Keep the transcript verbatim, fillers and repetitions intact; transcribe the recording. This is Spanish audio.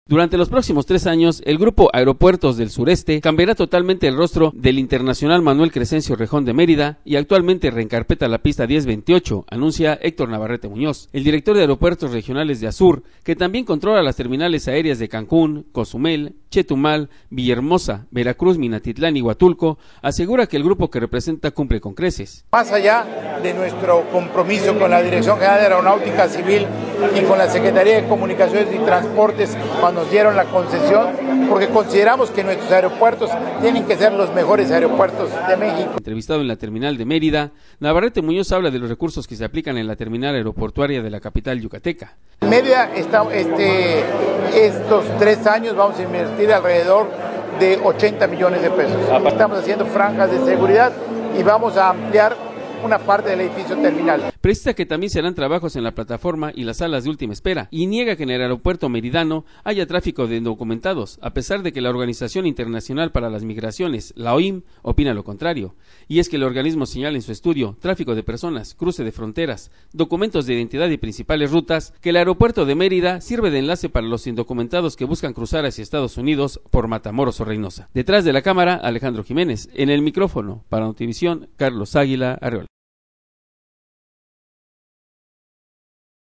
Durante los próximos tres años, el Grupo Aeropuertos del Sureste cambiará totalmente el rostro del Internacional Manuel Crescencio Rejón de Mérida y actualmente reencarpeta la pista diez veintiocho, anuncia Héctor Navarrete Muñoz, el director de Aeropuertos Regionales de Azur, que también controla las terminales aéreas de Cancún, Cozumel, Chetumal, Villahermosa, Veracruz, Minatitlán y Huatulco, asegura que el grupo que representa cumple con creces. Más allá de nuestro compromiso con la Dirección General de Aeronáutica Civil y con la Secretaría de Comunicaciones y Transportes cuando nos dieron la concesión, porque consideramos que nuestros aeropuertos tienen que ser los mejores aeropuertos de México. Entrevistado en la terminal de Mérida, Navarrete Muñoz habla de los recursos que se aplican en la terminal aeroportuaria de la capital yucateca. En Mérida, está, este, estos tres años vamos a invertir alrededor de ochenta millones de pesos. Estamos haciendo franjas de seguridad y vamos a ampliar una parte del edificio terminal. Precisa que también se harán trabajos en la plataforma y las salas de última espera y niega que en el aeropuerto meridano haya tráfico de indocumentados, a pesar de que la Organización Internacional para las Migraciones, la O I M, opina lo contrario. Y es que el organismo señala en su estudio tráfico de personas, cruce de fronteras, documentos de identidad y principales rutas, que el aeropuerto de Mérida sirve de enlace para los indocumentados que buscan cruzar hacia Estados Unidos por Matamoros o Reynosa. Detrás de la cámara, Alejandro Jiménez. En el micrófono, para Notivisión, Carlos Águila Arreola.